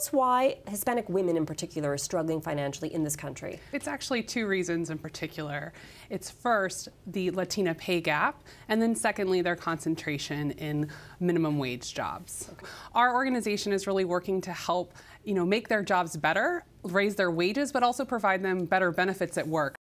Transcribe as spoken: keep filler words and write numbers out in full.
us why Hispanic women in particular are struggling financially in this country. It's actually two reasons in particular. It's first, the Latina pay gap, and then secondly, their concentration in minimum wage jobs. Okay. Our organization is really working to help, you know, make their jobs better, raise their wages, but also provide them better benefits at work.